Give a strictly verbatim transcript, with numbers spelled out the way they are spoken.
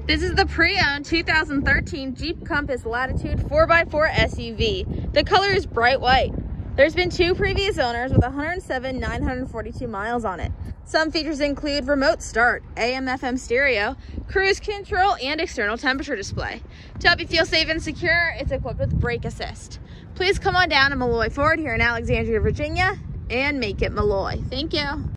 This is the pre-owned two thousand thirteen Jeep Compass Latitude four by four S U V. The color is bright white. There's been two previous owners with one hundred seven thousand nine hundred forty-two miles on it. Some features include remote start, A M F M stereo, cruise control, and external temperature display. To help you feel safe and secure, it's equipped with brake assist. Please come on down to Malloy Ford here in Alexandria, Virginia, and make it Malloy. Thank you.